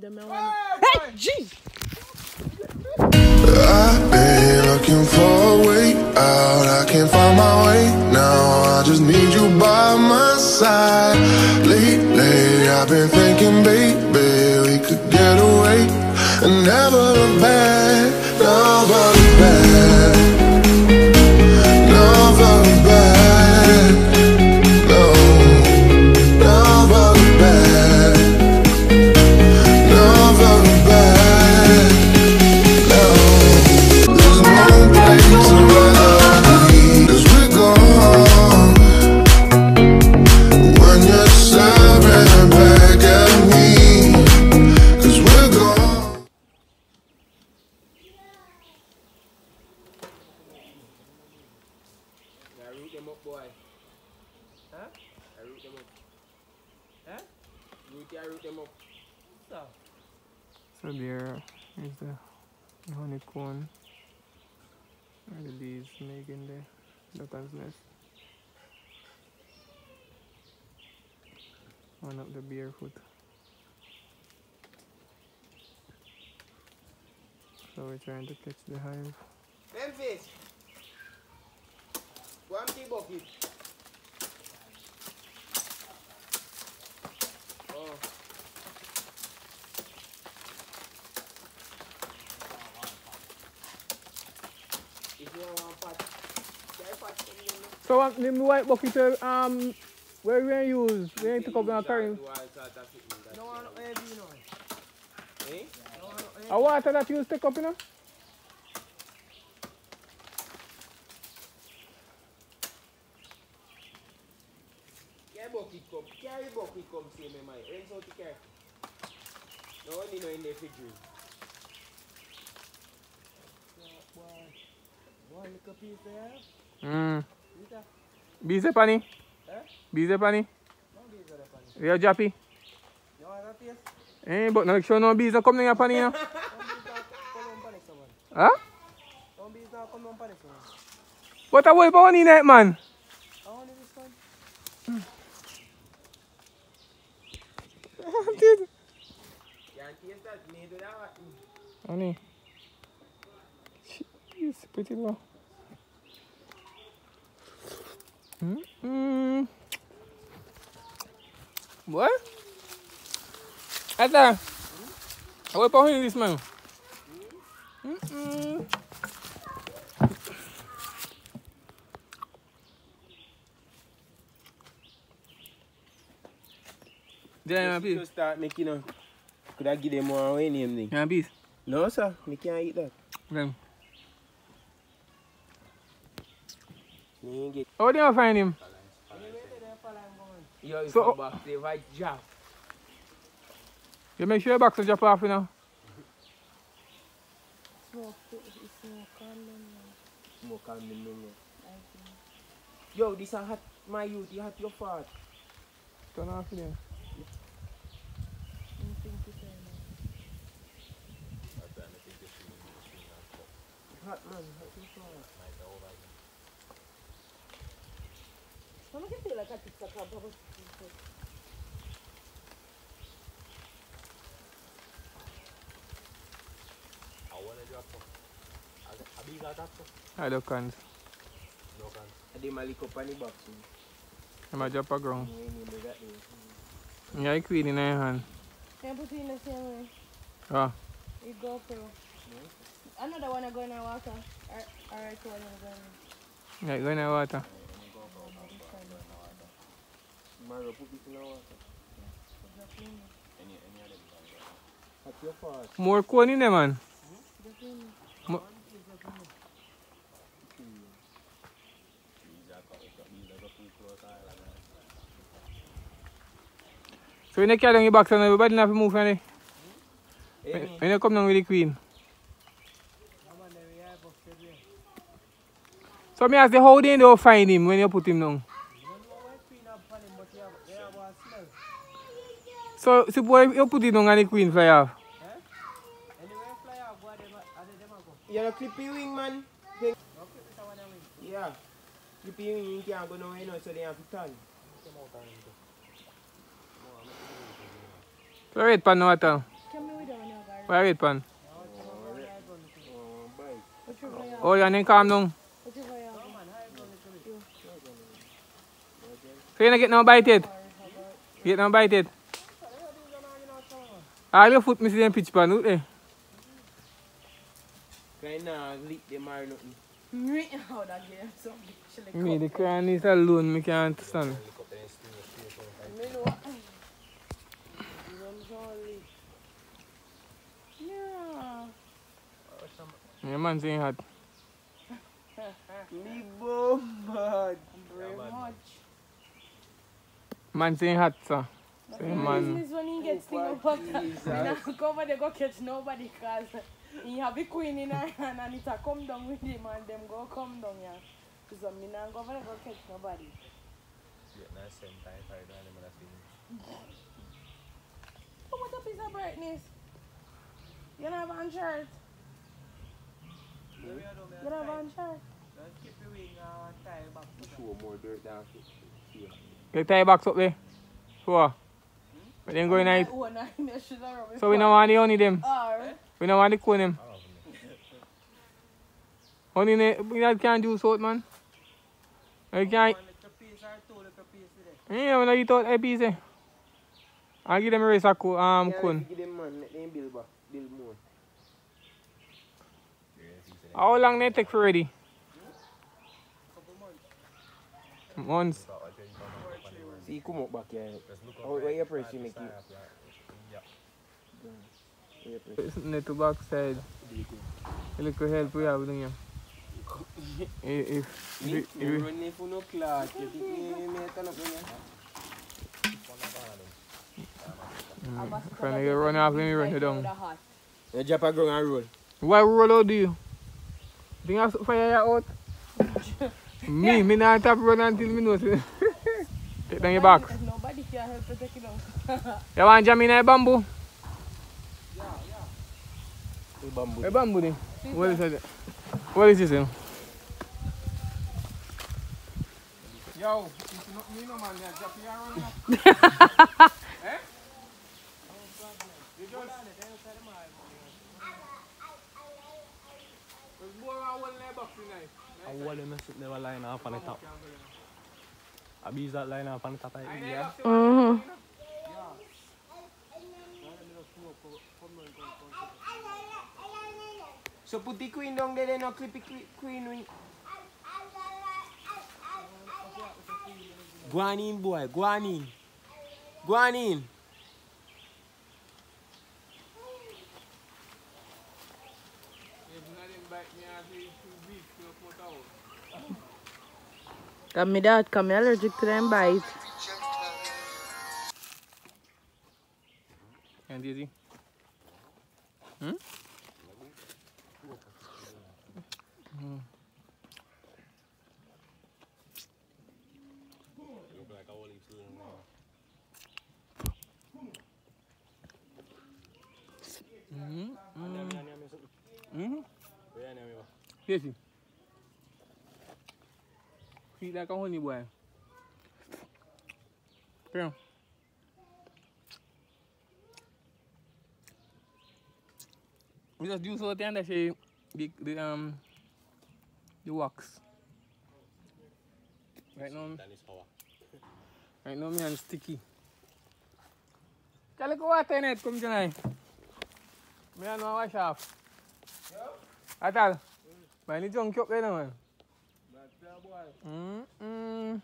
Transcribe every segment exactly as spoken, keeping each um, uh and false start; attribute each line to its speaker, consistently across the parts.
Speaker 1: them I want. Hey, G!
Speaker 2: I've been looking for a way out, I can't find my way now. I just need you by my side. Lately I've been thinking, baby, we could get away and never look back, never look back, never look back, no, never look back, never look back, no. There's no place I'd rather be, 'cause we're gone when you're staring back at me, 'cause we're gone.
Speaker 3: I root them up, boy. Huh? I root them up. Huh? Root, I root them up. So.
Speaker 4: So there is the honeycomb and the bees making the button's nest. One up the barefoot. So we're trying to catch the hive.
Speaker 3: Memphis! Go empty bucket. Oh. If you want pot, try pot from you.
Speaker 4: So um, the white bucket uh, um where we gonna use? We ain't to come down carry.
Speaker 3: No
Speaker 1: one heavy, you know.
Speaker 3: Eh?
Speaker 4: A water that you take up, you know?
Speaker 3: Carry bucket come. Carry bucket come, say me man. Rinse out the car. No one in the refrigerator.
Speaker 1: One little piece there.
Speaker 4: Mm.
Speaker 1: Lita.
Speaker 4: Bees pani?
Speaker 1: Eh?
Speaker 4: Bees pani?
Speaker 1: No bees are the pan.
Speaker 4: You're jappy?
Speaker 1: You want that taste?
Speaker 4: Eh, but make sure no bees are coming in your pani, you know?
Speaker 1: Don't bees now come on pan next one.
Speaker 4: Huh?
Speaker 1: Don't bees now come on pan next one.
Speaker 4: What a wipe on in it, man?
Speaker 1: I want this one.
Speaker 4: Dude.
Speaker 3: You can't taste that. Me do that.
Speaker 4: Honey. Jeez, pretty low. Mm-mm. What? Ata. I wipe on this, man. Mm-mm. Yeah,
Speaker 3: Just to start making a. Could I give them more away name thing?
Speaker 4: Yeah, bees.
Speaker 3: No, sir. Me can't eat that.
Speaker 4: Them.
Speaker 3: Me ain't get.
Speaker 4: How do you find him?
Speaker 3: Yo, if
Speaker 4: So-
Speaker 3: so, back the right job.
Speaker 4: You make sure your box will drop off, you know.
Speaker 1: Smoke, it's smoke on them.
Speaker 3: Smoke on me, no. Yo, this a hot, my youth. You hot your fart.
Speaker 4: Turn off there.
Speaker 3: Hot man, hot your fart.
Speaker 1: How much you feel like I took a cup of
Speaker 4: I don't can't.
Speaker 3: I did my lick up on the box.
Speaker 4: I'm a drop a ground.
Speaker 3: You ain't need that there.
Speaker 4: Yeah, queen in your hand.
Speaker 1: Can put it in the same way?
Speaker 4: Ah.
Speaker 1: You go through. Another one I go in the water. Alright, one I go in.
Speaker 4: Yeah, go in the water.
Speaker 3: Tomorrow, put this in the water. Hot your fart.
Speaker 4: More corn in there, man. Mo- So when you carry down your box and everybody have to move from there. When when you come down with the queen. So me ask you how they don't find him when you put him down. So suppose you put him down and the queen fly off.
Speaker 3: You have a clippy wing, man. Yeah. Clippy wing, you can't go nowhere now, so they have to turn.
Speaker 4: So wait, pan water.
Speaker 1: Can we
Speaker 4: Why red pan?
Speaker 3: Oh, bye.
Speaker 4: Oh, yeah, then calm down. So you don't get no bite it? You get no bite it? All your foot miss them pitch pan, look there.
Speaker 3: Kind of lick them or nothing.
Speaker 1: How that game so big.
Speaker 4: Me, the crown is alone, me can't stand.
Speaker 1: Me know. Yeah.
Speaker 4: Your man saying hot.
Speaker 3: Me bombard.
Speaker 1: Very much.
Speaker 4: Man saying hot, sir. So
Speaker 1: The
Speaker 4: your man.
Speaker 1: business when he gets things up after. He not go over there go catch nobody cause he have a queen in her hand and it a come down with him and them go come down here. So me not go over there go catch nobody. Oh, what a piece of brightness. You don't have on shirt. You don't have on shirt.
Speaker 3: Show more dirt down here.
Speaker 4: You tie box up there. So, but then going night.
Speaker 1: Oh, nah, me should have rubbed it
Speaker 4: So we don't want the honey them.
Speaker 1: Or,
Speaker 4: We don't want the cone them. Honey, ne- we not can't do salt, man. You can't. Yeah, we don't eat out a piece. Eh. I'll give them a race of co- um, cone.
Speaker 3: Give them man, let them build back, build more.
Speaker 4: How long they take for ready? Months.
Speaker 3: See, come up back here. Oh, where you press you make it? Where you press?
Speaker 4: It's not to backside. A little help we have doing here. If,
Speaker 3: Me,
Speaker 4: if,
Speaker 3: me
Speaker 4: if,
Speaker 3: run if you no clock. You think me me turn up on
Speaker 4: mm, Friend, you run off, let me run you down.
Speaker 3: you? You drop a ground and roll.
Speaker 4: Why roll out do you? Think I fire you out? me, me not tap run until me know. say- Take down your back.
Speaker 1: Nobody can help you take it down.
Speaker 4: You want jam in a bamboo?
Speaker 3: The bamboo.
Speaker 4: A bamboo then? What is it? What is this then? Yo, it's not me no man, yeah, drop your run up. Eh? You just... There's more than one layer box in there.
Speaker 5: I want them to never line up on the top. I bees that line up on the top. I eat, yeah.
Speaker 1: Mm-hmm.
Speaker 3: So put the queen down there, then no clip the que- queen wing. Go on in, boy. Go on in. Go on in.
Speaker 1: Come me dad, come me allergic to them bite.
Speaker 4: And Daisy? Hmm? Mm. Mm-hmm. Mm-hmm. Daisy? Feel like a honey boy. Yeah. We just do so then that she the, the um the wax. Right now, right now me and sticky. Kali ko water in it, come tonight. Me and no wash off. Atal. But ni junk up there man. Mm mm.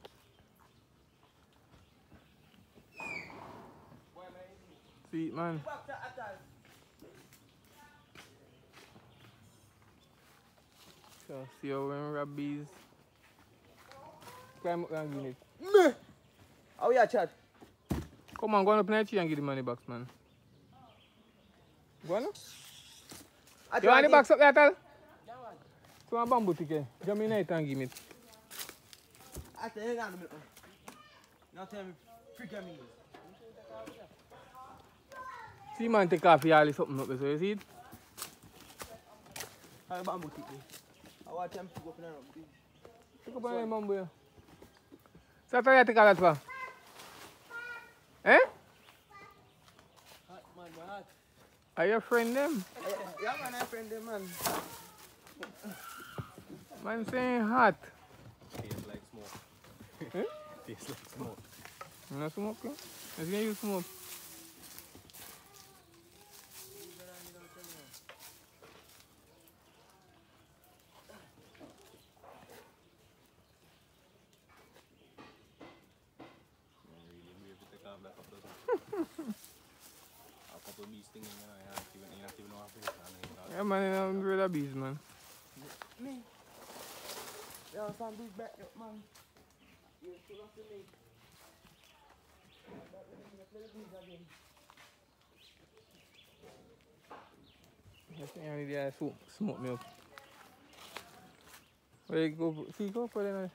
Speaker 4: Sweet man. So see how when rabbies climb up and give it.
Speaker 3: Me. How you chat?
Speaker 4: Come on, go on up in the tree and give the money box, man. Go on.
Speaker 3: I
Speaker 4: You want the box up there, Tal? So one bamboo ticket. Jump in it and give me it.
Speaker 3: I tell you now, now tell me, freak me.
Speaker 4: See man take off all this something up there, so you see it?
Speaker 3: How bamboo tick me? I want them to go up and around.
Speaker 4: Pick up on the bamboo here. So try to take all that for? Eh?
Speaker 3: Hot, man, hot.
Speaker 4: Are your friend them?
Speaker 3: Yeah, man, I friend them, man.
Speaker 4: Man saying hot.
Speaker 5: Tastes like smoke.
Speaker 4: Eh?
Speaker 5: Tastes like smoke.
Speaker 4: You not smoke? Eh? Let's get you smoke. Yeah, man, I don't really bees, man.
Speaker 3: Me? Yeah, some big back up, man. You still have to make. That will be a little bees again.
Speaker 4: I think I need to smoke, smoke me up. Where you go? See, go for it.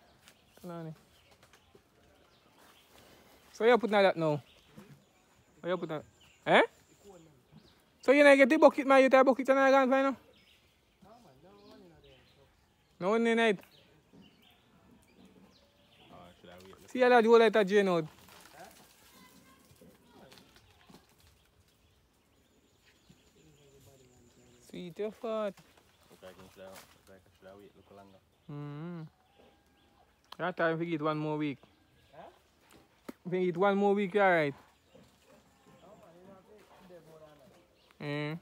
Speaker 4: So you put that now? Where you put that? Eh? So you not get the bucket, man? You take a bucket and I can't find now? No one in it. See how that you like that drain out? Sweet your fat. Mm-hmm. That time we eat one more week.
Speaker 3: Huh?
Speaker 4: If we eat one more week, you alright? Mm.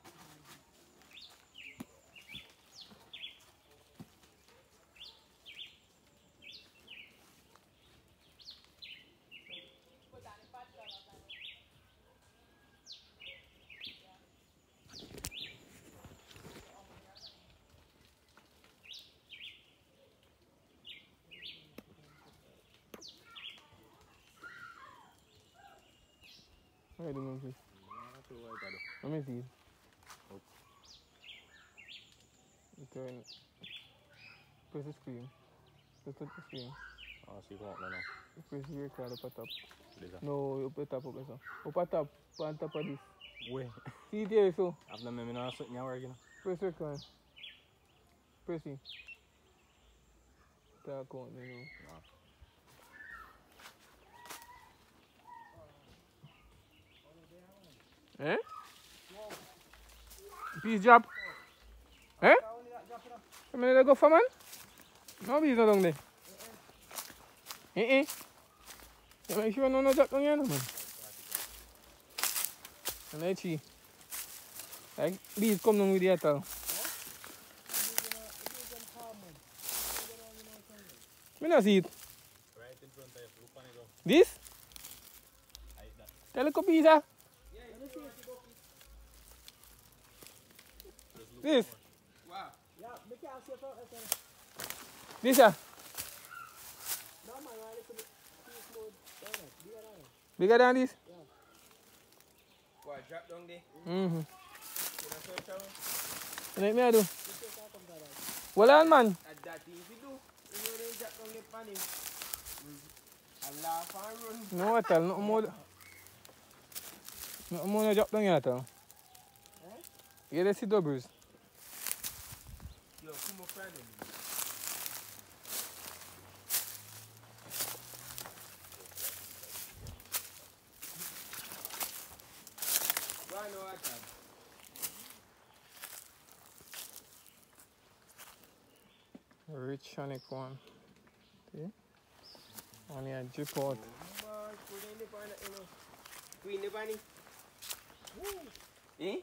Speaker 4: Where do you see? Let me see. Turn. Press the screen. Press the screen.
Speaker 5: Oh, see what no, no.
Speaker 4: Press the record up at top.
Speaker 5: This one.
Speaker 4: No, up at top, up at top. Up at top, on top of this.
Speaker 5: Where?
Speaker 4: See it there, so.
Speaker 5: I've done me now something working.
Speaker 4: Press record. Press it. Talk on, you know.
Speaker 5: No.
Speaker 4: Eh? Peace drop. Eh? How many go for man? No, bees not down there. Eh eh. You make sure no no drop down here, no man. And I see. Like bees come down with the atal. Me not see it.
Speaker 5: Right in front of you. Look on it.
Speaker 4: This?
Speaker 5: Like that.
Speaker 4: Tell a copy, sir. This?
Speaker 3: Wow. Yeah, make it out here.
Speaker 4: This, sir?
Speaker 3: No, man, I listen to this mode. Bigger than it.
Speaker 4: Bigger than this?
Speaker 3: Yeah. What, drop down there?
Speaker 4: Mm-hmm.
Speaker 3: Can I search out?
Speaker 4: What me I do? Well on, man.
Speaker 3: That's that thing if you do. If you don't drop down the pan, I laugh and run.
Speaker 4: No, what tell? No more. No more drop down here, tell.
Speaker 3: Eh?
Speaker 4: Yeah, let's see doubles.
Speaker 3: Yo, come on, Friday. Why no water?
Speaker 4: Rich Sonic one. See? Only a drip out.
Speaker 3: Put in the pan, you know. Queen the pan. Eh?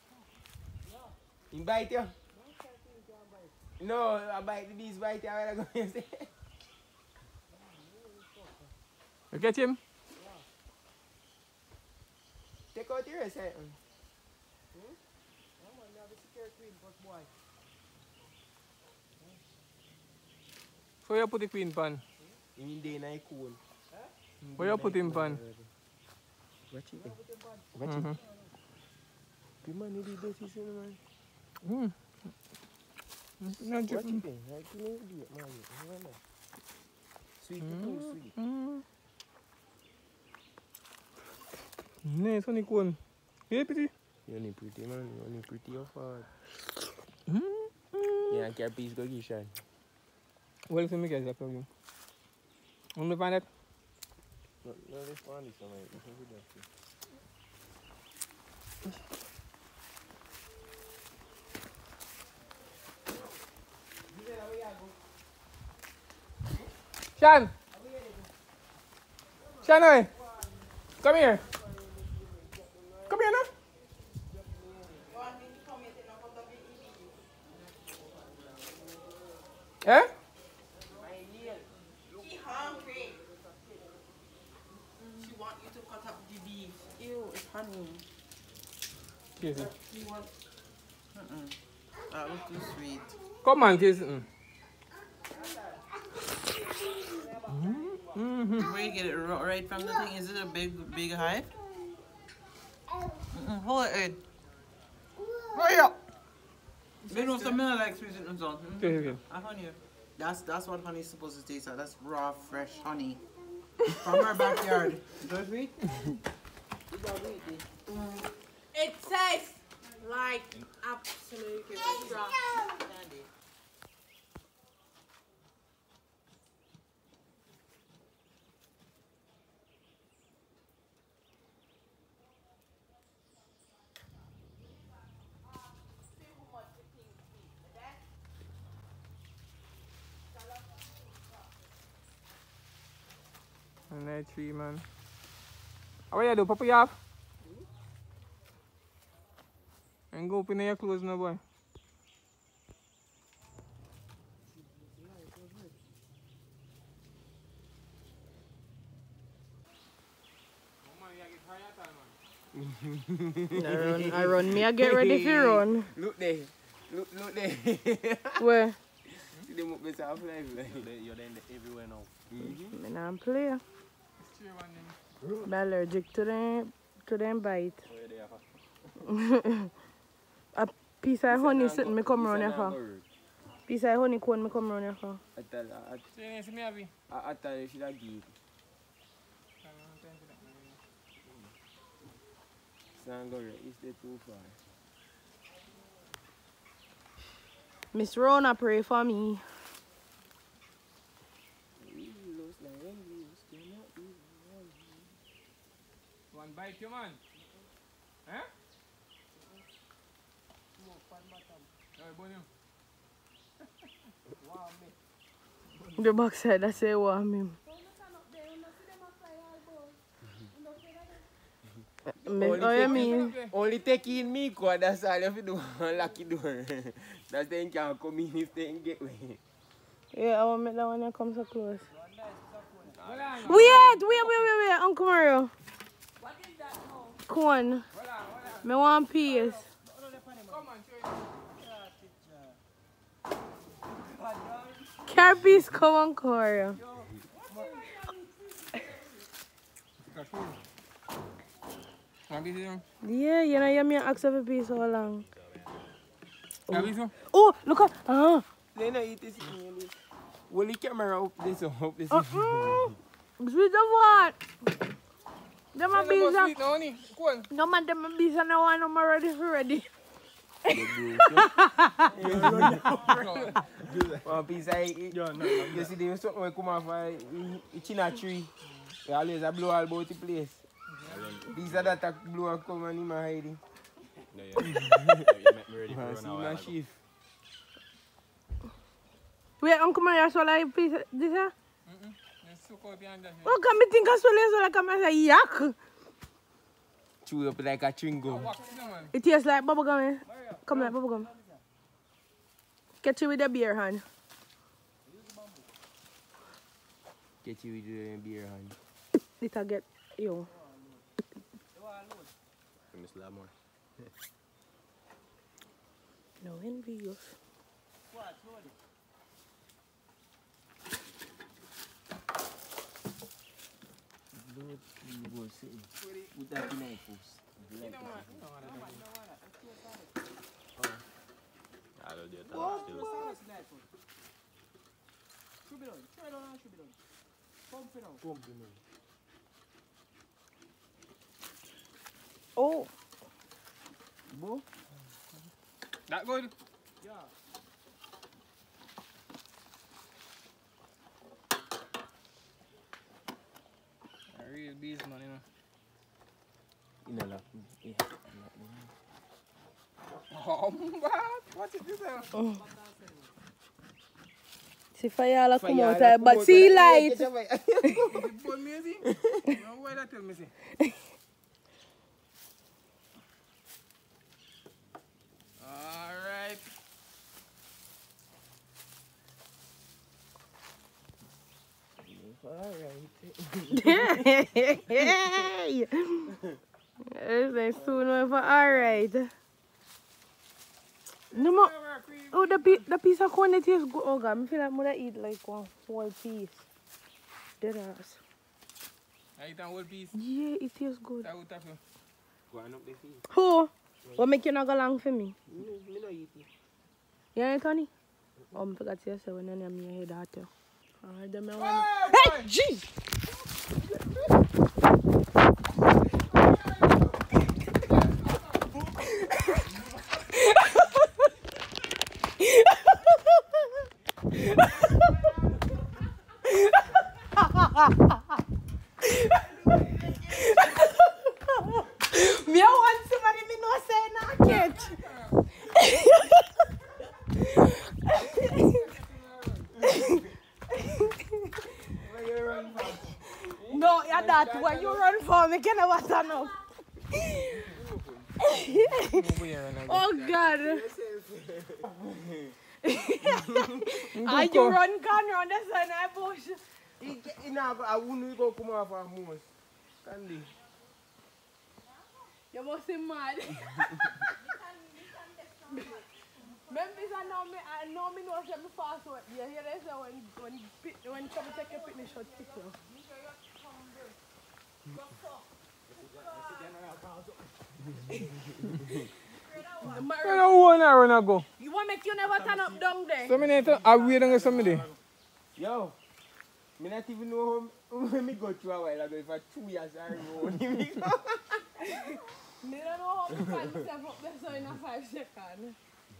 Speaker 3: You bite you? No, I bite the bees bite you. What I going to say?
Speaker 4: You get him?
Speaker 3: Take out your side.
Speaker 4: So you put the queen pan?
Speaker 3: You mean day night cool?
Speaker 4: Where you put him pan?
Speaker 3: Watch it. Watch
Speaker 4: Mm-hmm.
Speaker 3: it. The man who did this is in man.
Speaker 4: Mm. No
Speaker 3: Watch
Speaker 4: drip.
Speaker 3: it. I can't do it, man. Remember. Sweet too sweet.
Speaker 4: Mm. Nee, Sonic one. Yeah, pretty.
Speaker 3: You only pretty man. You only pretty or far.
Speaker 4: Mm.
Speaker 3: Yeah, I can't piece go get shot.
Speaker 4: Well, if you make it, you. Want me find that?
Speaker 3: No, no, this one is somewhere.
Speaker 4: Shan! Shanoy! Come here! Come here now! Eh?
Speaker 1: She hungry. She want you to cut up the beef. Ew, it's honey.
Speaker 4: Kiss it.
Speaker 1: She want... Mm-mm. That was too sweet.
Speaker 4: Come on, kiss it. Mm-hmm.
Speaker 1: Where you get it ro- right from the thing? Is it a big, big hive? Mm-mm. Hold it, Ed. Hurry up! They know something like sweet and salt. Mm-hmm.
Speaker 4: Okay, okay.
Speaker 1: I honey. That's that's what honey's supposed to taste like. That's raw, fresh honey from our backyard. Does we? It tastes like absolute raw candy.
Speaker 4: Night tree, man. How you do? Papa, you off? And go open your clothes now, boy.
Speaker 1: I run, I run me, I get ready for run.
Speaker 3: Look there. Look, look there.
Speaker 1: Where?
Speaker 3: See them up beside of life.
Speaker 5: You're then everywhere now.
Speaker 3: Mm-hmm.
Speaker 1: I'm not play. I'm allergic to them, to them bite. A piece of honey sitting me come around here for. Piece of honey cone me come around here for.
Speaker 3: I tell her, I, I, I tell you, she like give. Sangore, is there too far?
Speaker 1: Miss Rona, pray for me.
Speaker 4: One bite, you man. Eh?
Speaker 1: The backside, I say warm him.
Speaker 3: Only
Speaker 1: Oh, you mean?
Speaker 3: Only take in me, cause that's all you have to do. Lucky door. That's then can't come in if they ain't get way.
Speaker 1: Yeah, I want to make that one that come so close. Wait, wait, wait, wait, wait, Uncle Mario. What is that now? Corn. Me want peas. Carrot peas, come on, Mario. Yeah, you know, you me ask for peas so long. Oh, oh look at, ah.
Speaker 3: They don't eat this. Will the camera up this or up this?
Speaker 1: Uh -uh. Sweet of what? Them a bees are... No man, them a bees are now one of them already ready.
Speaker 3: One piece I eat. You see, there's something that come off it's in a tree. They always a blow all about the place. These are that blow and come and him a hiding.
Speaker 5: No, yeah. You make me ready for
Speaker 3: See my shift.
Speaker 1: Wait, Uncle Mario, so like piece this here? Oh, come me think I saw this like I'm a yak.
Speaker 3: Chew up like a chewing gum.
Speaker 1: It tastes like bubble gum. Eh? Come like bubble gum. Catch you with the beer hand.
Speaker 3: Get you with the beer hand.
Speaker 1: It'll get you.
Speaker 5: Miss Lamore.
Speaker 1: No envious.
Speaker 3: You go sit with that knife first.
Speaker 5: I will do it still.
Speaker 1: Oh.
Speaker 3: Bo?
Speaker 4: That good?
Speaker 3: Yeah.
Speaker 4: A real beast, man, you know.
Speaker 3: You know, like, yeah.
Speaker 4: Oh, what? What is this?
Speaker 1: Oh. See fire come out there, but see light.
Speaker 3: Is it born me, see? No, why that tell me, see? Alright.
Speaker 1: Hey! It's soon for alright. No more. Oh, the, pi the piece of corn that tastes good. Oh, God, I feel like I'm going to eat like one whole piece. Dead ass.
Speaker 3: I eat a whole piece.
Speaker 1: Yeah, it tastes good.
Speaker 3: That would have to go on up the feet.
Speaker 1: Who? What make you not go along for me?
Speaker 3: Me, me no eat it.
Speaker 1: You ain't Tony? Oh, I forgot to say when you're near me, I hear that too. Alright, then I want
Speaker 3: Hey,
Speaker 1: Hey, jeez! Me, I want somebody me no say not catch. No, you're that. Why you run for me? Can I watch enough? Oh, God. Are you run gun round the sun? I push.
Speaker 3: I wouldn't go come off a moose. Candy.
Speaker 1: You must be mad. Memphis, I know me, I know me know say me fast work. You hear they say when when pit when you come take your fitness shot pick you.
Speaker 4: I don't want to run and go.
Speaker 1: You want make you never turn up down there?
Speaker 4: So I need to I wait on somebody.
Speaker 3: Yo, me not even know how when me go through a while ago. For two years I roll.
Speaker 1: Me don't know how to find myself up there so in a five seconds.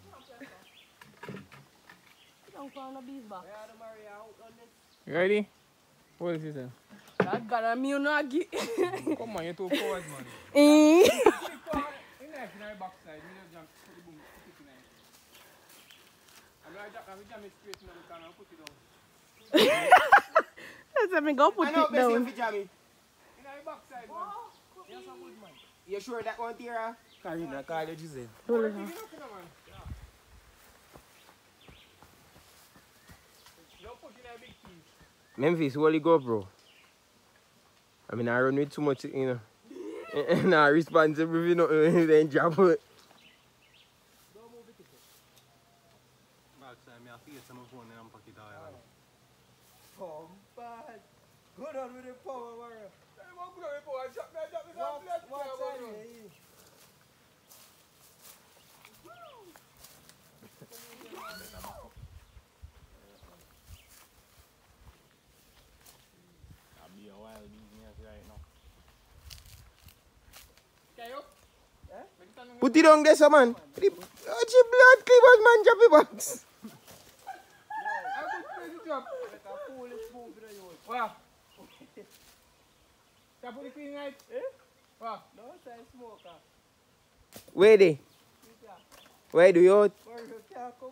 Speaker 1: Don't call no bees back.
Speaker 4: Ready? What is this?
Speaker 1: That got a me not get.
Speaker 4: Come on, you're too forward, man.
Speaker 1: Eh? That's me go put
Speaker 3: I know
Speaker 1: it
Speaker 3: best
Speaker 1: down.
Speaker 3: you Jamie. You sure that one Tira? Karina, call you Giselle.
Speaker 1: Hold it, huh?
Speaker 3: Memphis, holy GoPro. I mean, I run with too much, you know. Nah, responsible, you know, then job.
Speaker 5: Backside, me have to get some phone and pack it out.
Speaker 3: Oh, bad. Good on with the power, warrior. What, what's that?
Speaker 5: I'll be a while business right now.
Speaker 3: Put it on there, so man. Oh, blood clippers, man, choppy box.
Speaker 4: Wow. Can I put the clean right? Eh? Wow.
Speaker 3: Where they? Where do you out?
Speaker 4: We can't put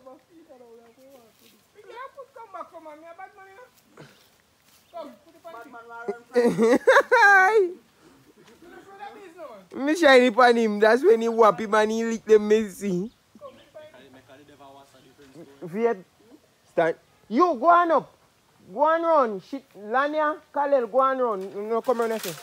Speaker 4: come back from man. Me a bad man, you know? Come, put the panty.
Speaker 3: Me shiny pan him, that's when he whap him and he lick them messy. Fiat, stand. You go on up. Go on run. Shit, Lania, Khalil, go on run. No, come on, I say.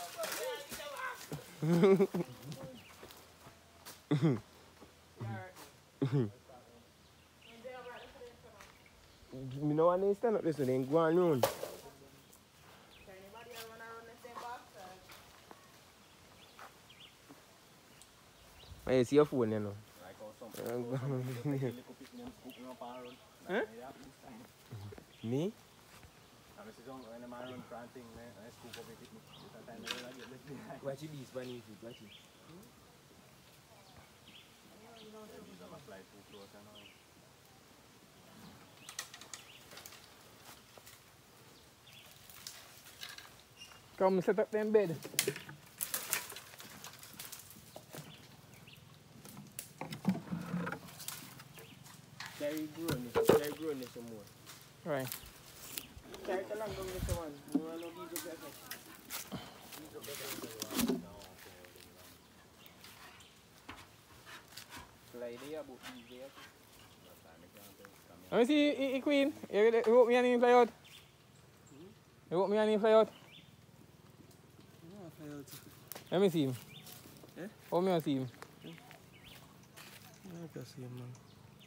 Speaker 3: Me no want to stand up this, so then go on run. I see your phone, you know. Huh? Me? Watch it, these bunny feet, watch it.
Speaker 4: Come set up them bed.
Speaker 3: Carry grown, carry grown some more.
Speaker 4: Right.
Speaker 3: Carry it along down this one. You want to beat up better. Beat up better. Slide here, but easy.
Speaker 4: Let me see, e Queen. You hope me and him fly out. You hope me and him fly out.
Speaker 3: Yeah, fly out.
Speaker 4: Let me see him.
Speaker 3: Eh?
Speaker 4: How me I see him?
Speaker 3: I can see him, man.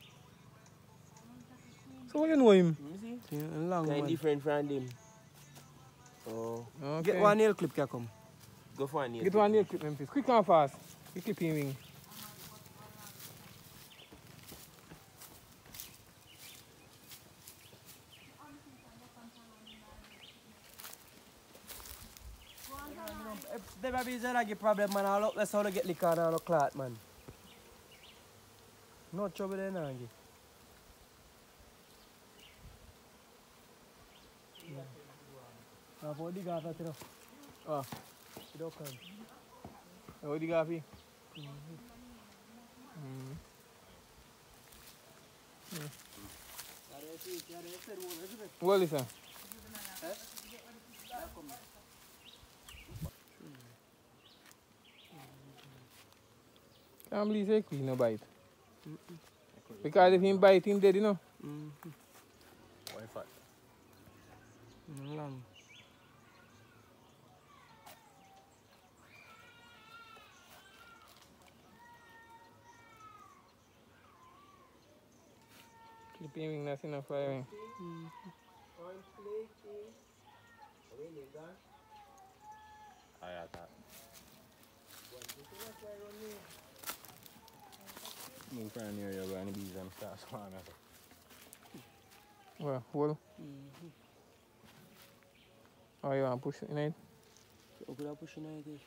Speaker 4: So what you know him?
Speaker 3: You see? Yeah, long
Speaker 6: Kind
Speaker 3: one.
Speaker 6: different from them. Oh,
Speaker 4: Okay.
Speaker 3: Get one nail clip can come.
Speaker 6: go for a nail.
Speaker 4: Get one nail clip, Memphis. Quick and fast. You clip him wing.
Speaker 3: If there may be a problem, man, I'll look, that's how they get liquor and all clot, man. No trouble there, Nangi. I've already got that, you know.
Speaker 4: Oh,
Speaker 3: You don't come.
Speaker 4: what do you got for you? What is that? Can't believe say Queen no bite. Because if him bite, him dead, you know.
Speaker 3: Mm-hmm.
Speaker 5: Why fat?
Speaker 3: Long.
Speaker 4: Clip him wing, that's enough for him.
Speaker 5: I thought. Move from here, you're going to be some stars.
Speaker 4: Well, well. Oh, you want to push it in it?
Speaker 3: So, could I push in it?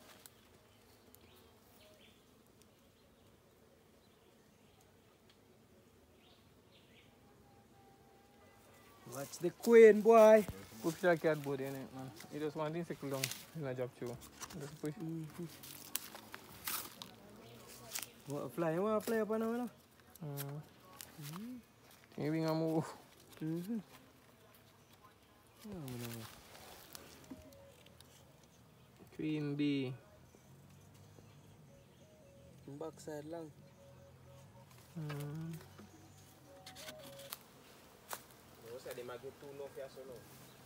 Speaker 3: Watch the queen, boy.
Speaker 4: Push that cat board in it, man. You just want to circle down in a job too. Just push.
Speaker 3: Mm-hmm. Want to fly? You want to fly up on now?
Speaker 4: Mm. You wing a move.
Speaker 3: Mm-hmm. Oh, no.
Speaker 4: Queen B.
Speaker 3: Backside long.
Speaker 4: Mm.
Speaker 6: You say they might get too low for so low.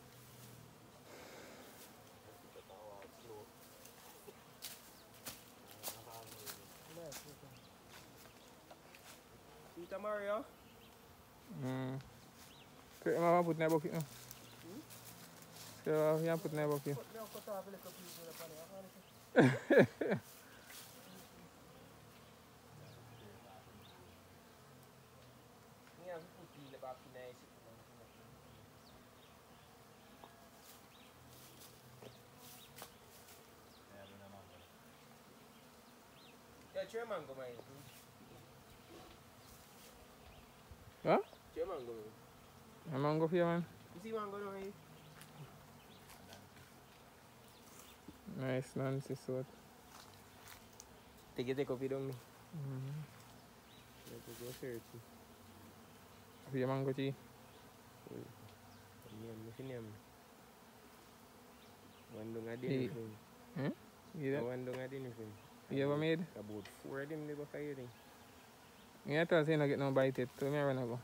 Speaker 3: Peter Mario?
Speaker 4: Mm. Okay, mama put in a bucket now. So, you put in a bucket.
Speaker 6: Yeah, try mango, man.
Speaker 4: Huh?
Speaker 6: Try mango, man.
Speaker 4: A mango for you, man.
Speaker 6: You see mango down here?
Speaker 4: Nice, Nancy sort.
Speaker 6: Take it, take up, you don't know.
Speaker 4: Mm.
Speaker 6: Let's go search.
Speaker 4: For your mango tea.
Speaker 6: One dong a
Speaker 4: Hey.
Speaker 6: dinner film.
Speaker 4: Hmm? You that?
Speaker 6: One dong a dinner film.
Speaker 4: You ever made?
Speaker 6: About four of them never firing.
Speaker 4: Me I thought you not get no bite it. So me I run go.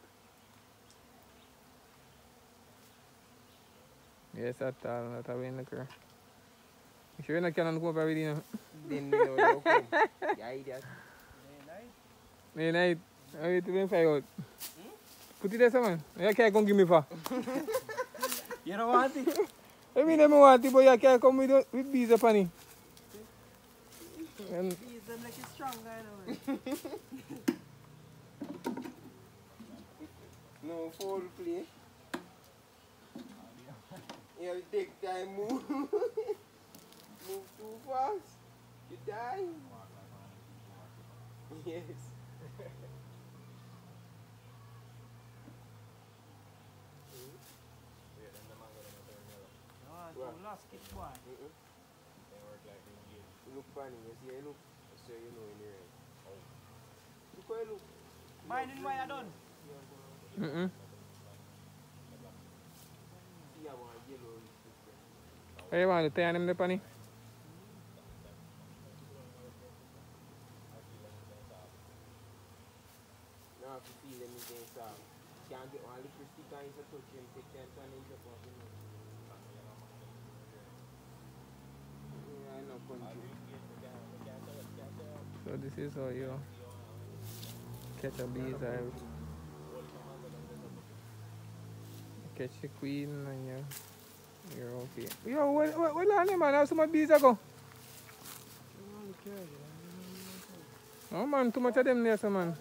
Speaker 4: Yes, that's all. That's how we in the car. You sure you not can come up every day?
Speaker 6: Then they know they'll come. Yeah, idiot.
Speaker 4: May night. I wait to be fly out. Put it there, man. You can't come give me for.
Speaker 3: You don't want it?
Speaker 4: I mean, I want it, but you can't come with, with bees upon it. And
Speaker 3: He's them like it's strong, I know.
Speaker 6: No foul play. You have to take time, move. Move too fast. You die. Yes.
Speaker 3: No, it's lost it, boy.
Speaker 6: Mm-mm. You look funny, you see, you look, so you know in the rain. Look how you look.
Speaker 3: Mine and why I done?
Speaker 4: mm-mm. What you want to tie them the penny?
Speaker 3: No, if you see them again, so can't get one little stick and you touch him, take them and then you put him. Yeah, I know country.
Speaker 4: So this is how you catch a bees or catch the queen and you, you're okay. Yo, what, what, what land man? Have so much bees ago? No man, too much of them there, so man.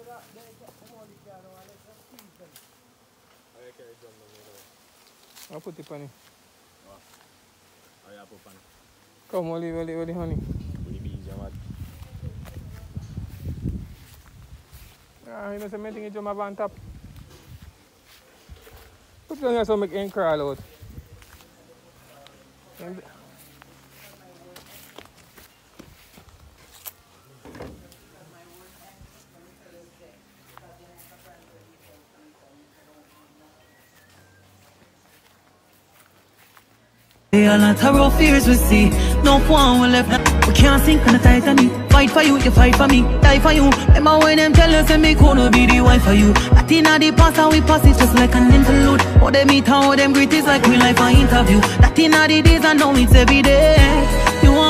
Speaker 4: I'll put it on it.
Speaker 5: Oh, yeah, put on.
Speaker 4: Come, Oli, Oli, Oli, honey.
Speaker 5: With the bees, yeah, man.
Speaker 4: Ah, you know, so many things you jump up on top. Put it on here so make it crawl out. And
Speaker 7: a lot of rough fears we see. No one will left. We can't sink on the Titanic. Fight for you, you fight for me. Die for you. Remember when them tell us that me gonna be the wife for you. I think the past and we pass it just like an interlude. How them meet, how them greet is like real life an interview. That in the days and now it's every day. You